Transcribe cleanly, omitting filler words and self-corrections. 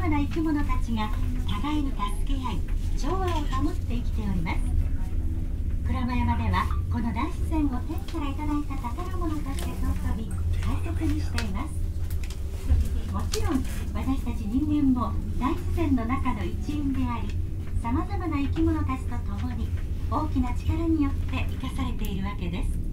まな生き物たちが互いに助け合い調和を保って生きております。鞍馬山ではこの大自然を天からいただいた宝物として尊び大切にしています。もちろん私たち人間も大自然の中の一員であり、さまざまな生き物たちと共に大きな力によって生かされているわけです。